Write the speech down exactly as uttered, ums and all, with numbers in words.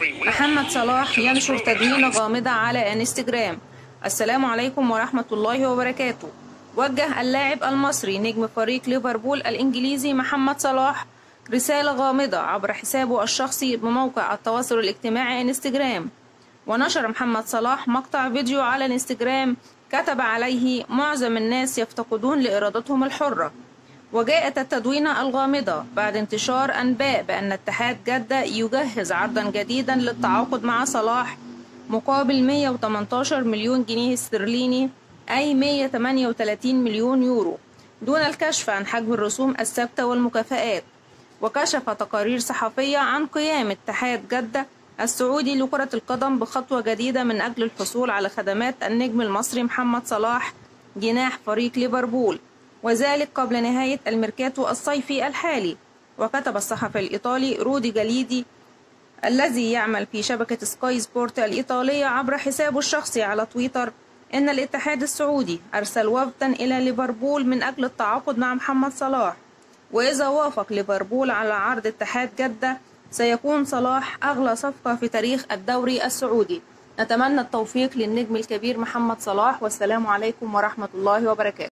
محمد صلاح ينشر تدوينة غامضة على انستجرام. السلام عليكم ورحمة الله وبركاته. وجه اللاعب المصري نجم فريق ليفربول الإنجليزي محمد صلاح رسالة غامضة عبر حسابه الشخصي بموقع التواصل الاجتماعي انستجرام. ونشر محمد صلاح مقطع فيديو على الانستجرام كتب عليه: معظم الناس يفتقدون لإرادتهم الحرة. وجاءت التدوينة الغامضة بعد انتشار أنباء بأن اتحاد جدة يجهز عرضا جديدا للتعاقد مع صلاح مقابل مئة وثمانية عشر مليون جنيه استرليني، أي مئة وثمانية وثلاثين مليون يورو، دون الكشف عن حجم الرسوم الثابتة والمكافآت. وكشف تقارير صحفية عن قيام اتحاد جدة السعودي لكرة القدم بخطوة جديدة من أجل الحصول على خدمات النجم المصري محمد صلاح جناح فريق ليفربول، وذلك قبل نهاية الميركاتو الصيفي الحالي. وكتب الصحفي الإيطالي رودي جاليدي الذي يعمل في شبكة سكاي سبورت الإيطالية عبر حسابه الشخصي على تويتر إن الاتحاد السعودي أرسل وفدا إلى ليفربول من أجل التعاقد مع محمد صلاح، وإذا وافق ليفربول على عرض اتحاد جدة سيكون صلاح أغلى صفقة في تاريخ الدوري السعودي. نتمنى التوفيق للنجم الكبير محمد صلاح، والسلام عليكم ورحمة الله وبركاته.